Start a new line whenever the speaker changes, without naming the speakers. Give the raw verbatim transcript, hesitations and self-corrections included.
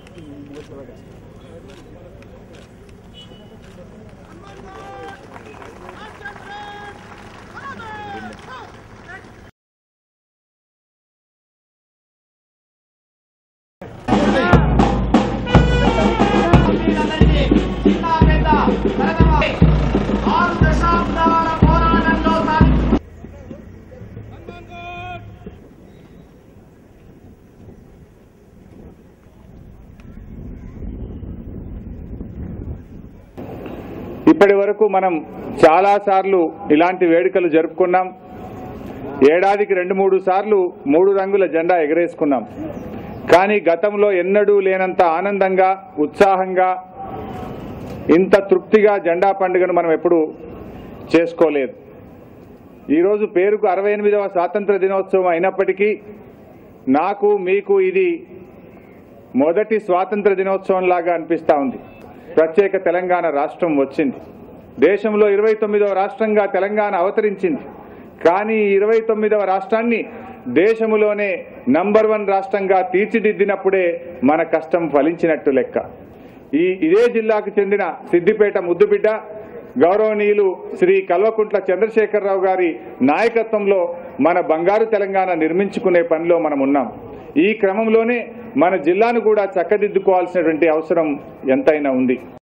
ఇప్పటి వరకు మనం చాలా సార్లు ఇలాంటి వేడుకలు జరుపుకున్నాం. ఏడాదికి రెండు మూడు సార్లు మూడు రంగుల జెండా ఎగరేసుకున్నాం. కానీ గతంలో ఎన్నడూ లేనంత ఆనందంగా, ఉత్సాహంగా, ఇంత తృప్తిగా జెండా పండుగను మనం ఎప్పుడూ చేసుకోలేదు. ఈరోజు పేరుకు అరవై ఎనిమిదవ స్వాతంత్ర దినోత్సవం అయినప్పటికీ నాకు మీకు ఇది మొదటి స్వాతంత్ర దినోత్సవం లాగా అనిపిస్తూ ఉంది. ప్రత్యేక తెలంగాణ రాష్ట్రం వచ్చింది. దేశంలో ఇరవై తొమ్మిదవ రాష్ట్రంగా తెలంగాణ అవతరించింది. కానీ ఇరవై తొమ్మిదవ రాష్ట్రాన్ని దేశంలోనే నంబర్ వన్ రాష్ట్రంగా తీర్చిదిద్దినప్పుడే మన కష్టం ఫలించినట్టు లెక్క. ఈ ఇదే జిల్లాకు చెందిన సిద్దిపేట ముద్దుబిడ్డ గౌరవనీయులు శ్రీ కల్వకుంట్ల చంద్రశేఖరరావు గారి నాయకత్వంలో మన బంగారు తెలంగాణ నిర్మించుకునే పనిలో మనం ఉన్నాం. ఈ క్రమంలోనే మన జిల్లాను కూడా చక్కదిద్దుకోవాల్సినటువంటి అవసరం ఎంతైనా ఉంది.